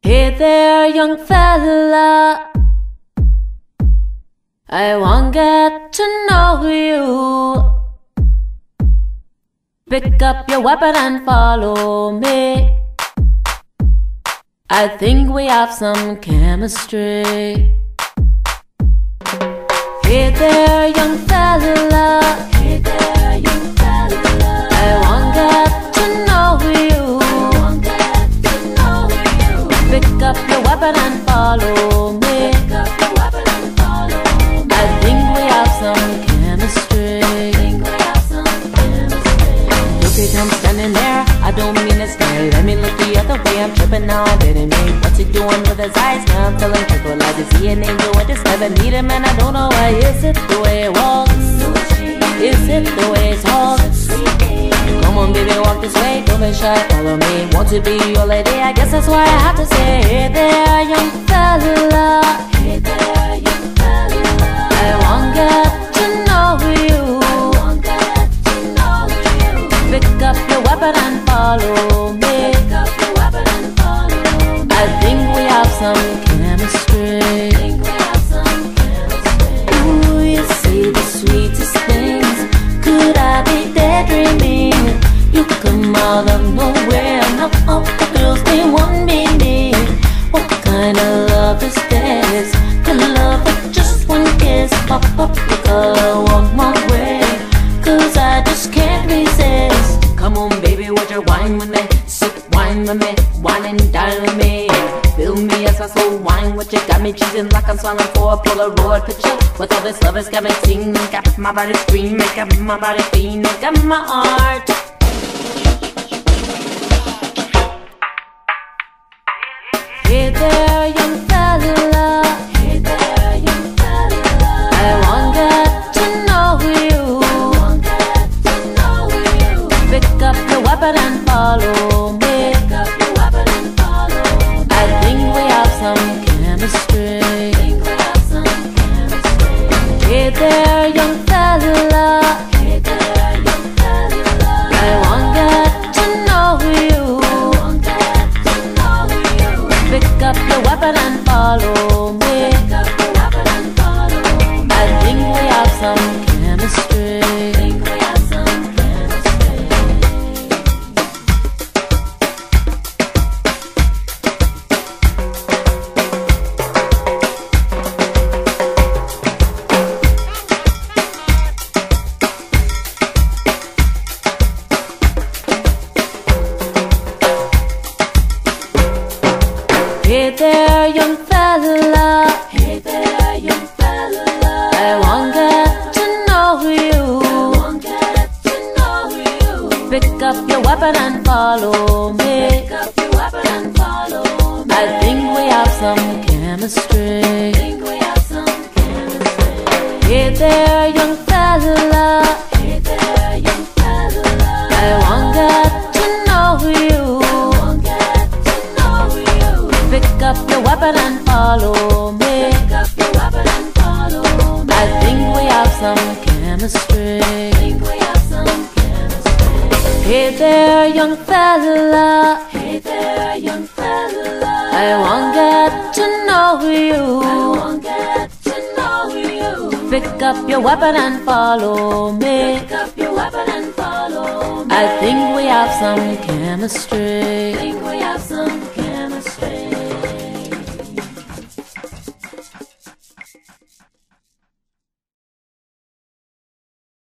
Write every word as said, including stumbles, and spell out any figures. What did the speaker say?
Hey there, young fella, I want to get to know you. Pick up your weapon and follow me. I think we have some chemistry. Hey there, young fella, hey there, young fella, I want to get to know you. Pick up your weapon and follow me. Pick up your weapon and follow me. I think we have some chemistry. I think we have some chemistry. Look at him standing there, I don't mean to stare. Let me look the other way, I'm tripping now, I'm bidding me. What's he doing with his eyes? Now I'm feeling tickled like is he an angel with this never meet him and I don't know why. Is it the way it walks? Is it the way it talks? Come on baby, walk this way, don't be shy, follow me. Want to be your lady, I guess that's why I have to say, hey there, young fella, hey there, young fella, I want to get to know you. I want to get to know you. Pick up your weapon and follow me. Pick up your weapon and follow me. I think we have some chemistry. I think we have some chemistry. Ooh, you say the sweetest things. Could I be daydreaming? You come out of nowhere, now all the girls they want me near. What kind of love is this? The love of just one kiss. Pop up your color, walk my way, cause I just can't resist. Come on baby, would you wine with me? Sip wine with me, wine and dine with me. Fill me as I so wine with you. Got me cheesing like I'm smiling for a Polaroid picture. With all this love, it's got me singing, got my body screaming, got my body feeling, got my heart. Hey there, young fella, hey there, young fella, I want to get to know you. I want to get to know you. Pick up your weapon and follow me. Pick up your weapon and follow me. I think we have some chemistry. I think we have some chemistry. Hey there, young fella, hey there, young fella, I want to get to know you. I want to get to know you. Pick up your weapon and follow me. Pick up your weapon and follow me. I think we have some chemistry. I think we have some chemistry. Hey there, young fella, hey there, young fella, I want to get to know you. I want to get to know you. Pick up your weapon and follow me. Pick up your weapon and follow me. I think we have some chemistry. I think we have some chemistry. Hey there, young fella, hey there, young fella, I want to get to know you. Pick up your weapon and follow me. Pick up your weapon and follow me. I think we have some chemistry. I think we have some chemistry. Hey there, young fella, hey there, young fella, I want to get to know you. I want to get to know you. Pick up your weapon and follow me. Pick up your weapon and follow me. I think we have some chemistry. I think we